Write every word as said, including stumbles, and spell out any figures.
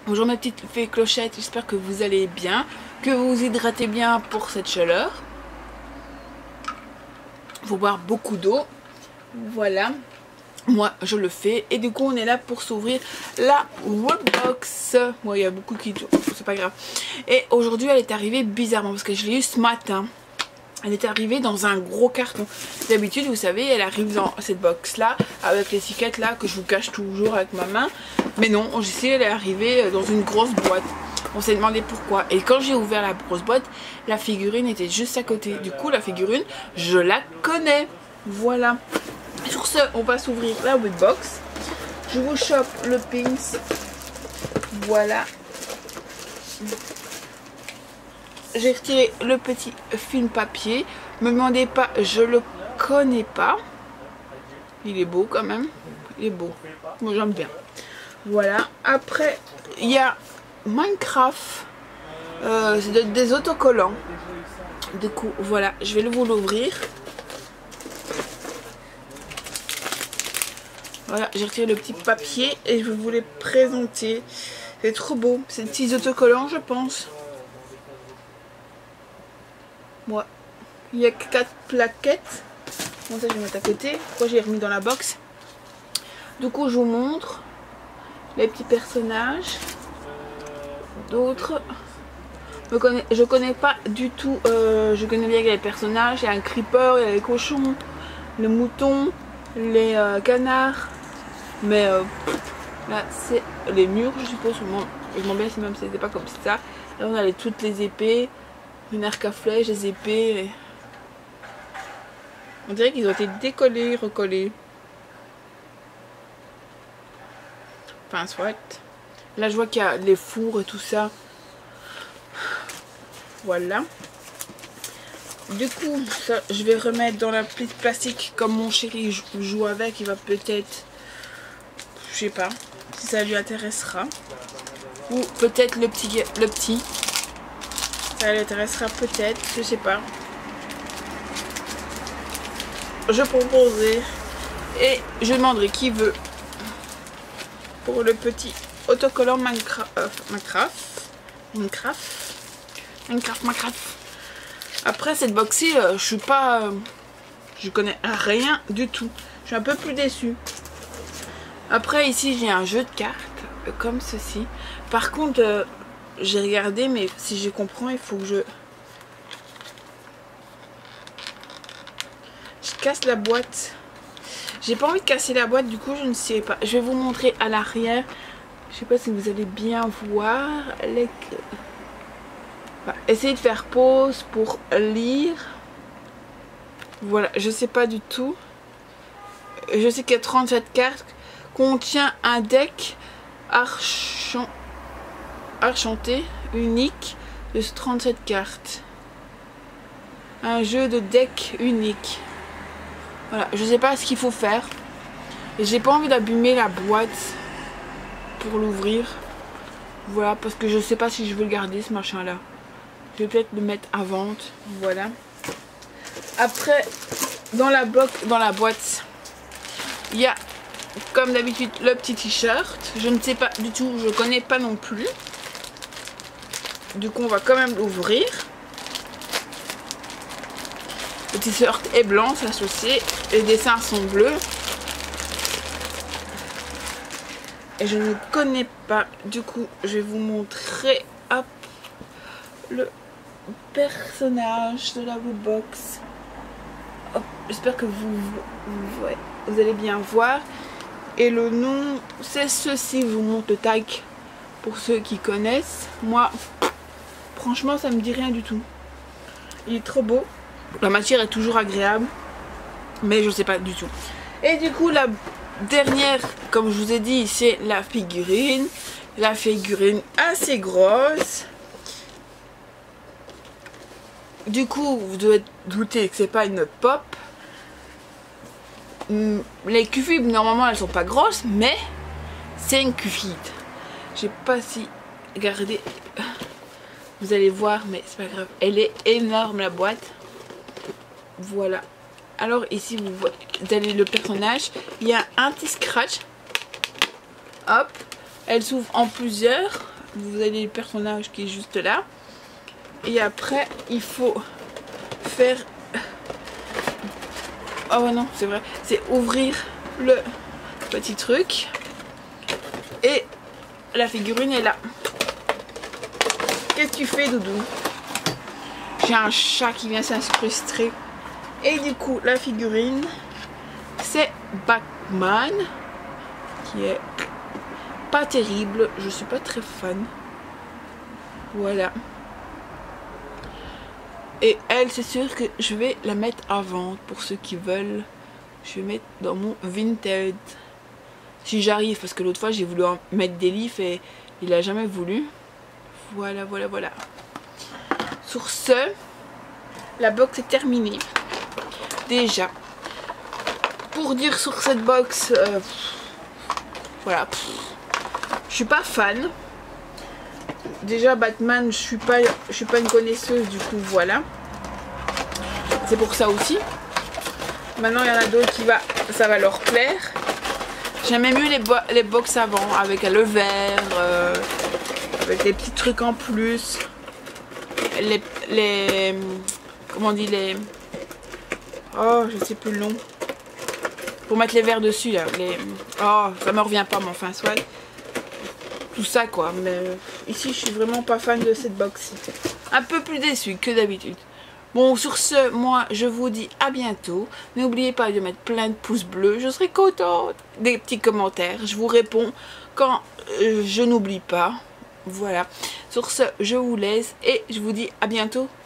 Bonjour mes petites fées clochettes, j'espère que vous allez bien, que vous vous hydratez bien pour cette chaleur. Il faut boire beaucoup d'eau, voilà, moi je le fais. Et du coup on est là pour s'ouvrir la Woodbox. Bon, il y a beaucoup qui... c'est pas grave. Et aujourd'hui elle est arrivée bizarrement parce que je l'ai eu ce matin. Elle est arrivée dans un gros carton. D'habitude, vous savez, elle arrive dans cette box là, avec l'étiquette là que je vous cache toujours avec ma main. Mais non, ici elle est arrivée dans une grosse boîte. On s'est demandé pourquoi. Et quand j'ai ouvert la grosse boîte, la figurine était juste à côté. Du coup, la figurine, je la connais. Voilà. Sur ce, on va s'ouvrir la Woodbox. Je vous chope le pins. Voilà. J'ai retiré le petit film papier. Me demandez pas, je le connais pas. Il est beau quand même. Il est beau. Moi j'aime bien. Voilà. Après, il y a Minecraft. Euh, c'est des autocollants. Du coup, voilà. Je vais vous l'ouvrir. Voilà. J'ai retiré le petit papier et je vais vous les présenter. C'est trop beau. C'est des petits autocollants, je pense. Moi, il y a quatre plaquettes. Bon, ça je vais mettre à côté. Pourquoi j'ai remis dans la box? Du coup, je vous montre les petits personnages. D'autres. Je connais, je connais pas du tout. Euh, je connais bien les personnages. Il y a un creeper, il y a les cochons, les moutons, les euh, canards. Mais euh, là, c'est les murs, je suppose. Je m'en bien si même c'était pas comme ça. Là, on a les, toutes les épées. Une arc à flèche, des épées. On dirait qu'ils ont été décollés, recollés. Enfin, soit. Là, je vois qu'il y a les fours et tout ça. Voilà. Du coup, ça, je vais remettre dans la petite plastique comme mon chéri joue avec. Il va peut-être, je sais pas, si ça lui intéressera. Ou peut-être le petit, le petit. Ça l'intéressera peut-être, je sais pas. Je proposerai et je demanderai qui veut pour le petit autocollant Minecraft. Euh, Minecraft. Minecraft. Minecraft. Minecraft. Après cette box-ci, euh, je suis pas. Euh, je connais rien du tout. Je suis un peu plus déçue. Après, ici, j'ai un jeu de cartes euh, comme ceci. Par contre. Euh, J'ai regardé, mais si je comprends, il faut que je... Je casse la boîte. J'ai pas envie de casser la boîte, du coup, je ne sais pas. Je vais vous montrer à l'arrière. Je sais pas si vous allez bien voir. Les... Enfin, essayez de faire pause pour lire. Voilà, je sais pas du tout. Je sais qu'il y a trente-sept cartes. Contient un deck archon... Argenté unique de trente-sept cartes. Un jeu de deck unique. Voilà, je sais pas ce qu'il faut faire. Et j'ai pas envie d'abîmer la boîte pour l'ouvrir. Voilà, parce que je sais pas si je veux le garder ce machin là. Je vais peut-être le mettre à vente. Voilà. Après, dans la, bloc, dans la boîte, il y a comme d'habitude le petit t-shirt. Je ne sais pas du tout, je connais pas non plus. Du coup, on va quand même l'ouvrir. Le t-shirt est blanc, c'est associé. Les dessins sont bleus. Et je ne connais pas. Du coup, je vais vous montrer hop, le personnage de la Woodbox. J'espère que vous, vous, ouais, vous allez bien voir. Et le nom, c'est ceci. Je vous montre le tag pour ceux qui connaissent. Moi... Franchement, ça me dit rien du tout. Il est trop beau. La matière est toujours agréable. Mais je sais pas du tout. Et du coup, la dernière, comme je vous ai dit, c'est la figurine. La figurine assez grosse. Du coup, vous devez douter que c'est pas une pop. Les cufibes, normalement, elles sont pas grosses. Mais c'est une cufide. Je sais pas si... Regardez... Vous allez voir, mais c'est pas grave. Elle est énorme, la boîte. Voilà. Alors ici, vous voyez le personnage. Il y a un petit scratch. Hop. Elle s'ouvre en plusieurs. vous avez le personnage qui est juste là. Et après, il faut faire... Oh ouais, non, c'est vrai. C'est ouvrir le petit truc. Et la figurine est là. Qu'est-ce que tu fais, Doudou? J'ai un chat qui vient s'incrustrer. Et du coup, la figurine, c'est Batman, qui est pas terrible. Je suis pas très fan. Voilà. Et elle, c'est sûr que je vais la mettre à vendre pour ceux qui veulent. Je vais mettre dans mon Vinted. Si j'arrive, parce que l'autre fois j'ai voulu en mettre des livres et il a jamais voulu. Voilà, voilà, voilà. Sur ce, la box est terminée. Déjà, pour dire sur cette box, euh, voilà, pff, je suis pas fan. Déjà Batman, je suis pas, je suis pas une connaisseuse, du coup voilà. C'est pour ça aussi. Maintenant il y en a d'autres qui va, ça va leur plaire. J'aimais mieux les, bo les box avant, avec le verre, euh, avec des petits trucs en plus. Les, les, comment on dit, les, oh je sais plus le nom. Pour mettre les verres dessus là, les, oh ça me revient pas, mais enfin soit. Tout ça quoi, mais ici je suis vraiment pas fan de cette box. Un peu plus déçue que d'habitude. Bon, sur ce, moi je vous dis à bientôt. N'oubliez pas de mettre plein de pouces bleus, je serai contente. Des petits commentaires, je vous réponds quand euh, je n'oublie pas. Voilà, sur ce je vous laisse et je vous dis à bientôt.